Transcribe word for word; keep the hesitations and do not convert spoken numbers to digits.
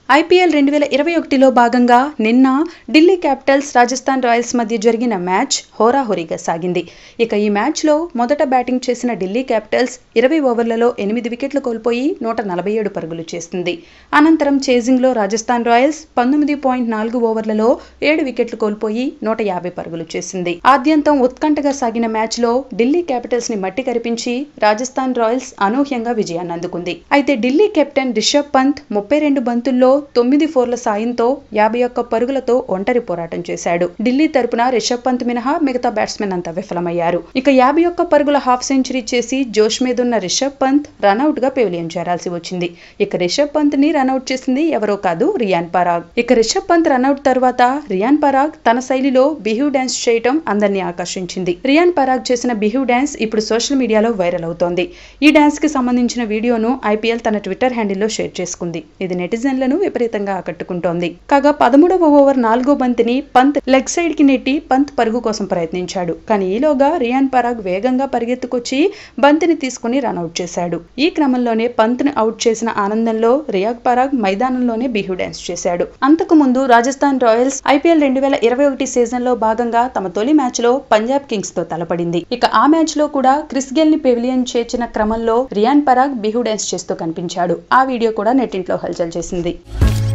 IPL రెండు వేల ఇరవై ఒకటిలో భాగంగా నిన్న ఢిల్లీ క్యాపిటల్స్ రాజస్థాన్ రాయల్స్ మధ్య జరిగిన మ్యాచ్ హోరాహోరీగా సాగింది. ఇక ఈ మ్యాచ్లో మొదట బ్యాటింగ్ చేసిన ఢిల్లీ క్యాపిటల్స్ ఇరవై ఓవర్లలో ఎనిమిది వికెట్లు కోల్పోయి నూట నలభై ఏడు పరుగులు చేసింది. అనంతరం చేజింగ్లో రాజస్థాన్ రాయల్స్ పంతొమ్మిది పాయింట్ నాలుగు ఓవర్లలో ఏడు వికెట్లు కోల్పోయి నూట యాభై పరుగులు చేసింది. ఆద్యంతం ఉత్కంఠగా సాగిన మ్యాచ్లో ఢిల్లీ క్యాపిటల్స్ ని మట్టి కరిపించి రాజస్థాన్ రాయల్స్ అనూహ్యంగా విజయాన్ని అందుకుంది. అయితే ఢిల్లీ కెప్టెన్ రిషబ్ పంత్ ముప్పై రెండు బంతుల్లో తొమ్మిది ఫోర్ల సాయంతో యాభై ఒక్క పరుగులతో ఒంటరి పోరాటం చేశాడు. ఢిల్లీ తరపున రిషబ్ పంత్ మినహా మిగతా బ్యాట్స్మెన్ అంతా విఫలమయ్యారు. ఇక యాభై ఒక్క పరుగుల హాఫ్ సెంచరీ చేసి జోష్ మీదున్న రిషబ్ పంత్ రనౌట్ గా పెవిలియన్ చేరాల్సి వచ్చింది. ఇక రిషబ్ పంత్ ని రనౌట్ చేసింది ఎవరో కాదు, రియాన్ పరాగ్. ఇక రిషబ్ పంత్ రనౌట్ తర్వాత రియాన్ పరాగ్ తన శైలిలో బిహూ డాన్స్ చేయటం అందరినీ ఆకర్షించింది. రియాన్ పరాగ్ చేసిన బిహూ డాన్స్ ఇప్పుడు సోషల్ మీడియాలో వైరల్ అవుతోంది. ఈ డాన్స్ కి సంబంధించిన వీడియోను ఐపీఎల్ తన ట్విట్టర్ హ్యాండిల్లో షేర్ చేసుకుంది. ఇది నెటిజన్లను విపరీతంగా ఆకట్టుకుంటోంది. కాగా పదమూడవ ఓవర్ నాలుగో బంతిని పంత్ లెగ్ సైడ్ కి నెట్టి పంత్ పరుగు కోసం ప్రయత్నించాడు. కానీ ఈలోగా రియాన్ పరాగ్ వేగంగా పరిగెత్తుకొచ్చి బంతిని తీసుకుని రన్అట్ చేశాడు. ఈ క్రమంలోనే పంత్ ను అవుట్ చేసిన ఆనందంలో రియాన్ పరాగ్ మైదానంలోనే బిహూ డాన్స్ చేశాడు. అంతకు ముందు రాజస్థాన్ రాయల్స్ ఐపీఎల్ రెండు వేల ఇరవై ఒకటి సీజన్ లో భాగంగా తమ తొలి మ్యాచ్ లో పంజాబ్ కింగ్స్ తో తలపడింది. ఇక ఆ మ్యాచ్ లో కూడా క్రిస్ గేల్ ని పెవిలియన్ చేర్చిన క్రమంలో రియాన్ పరాగ్ బిహూ డాన్స్ చేస్తూ కనిపించాడు. ఆ వీడియో కూడా నెట్టింట్లో హల్చల్ చేసింది.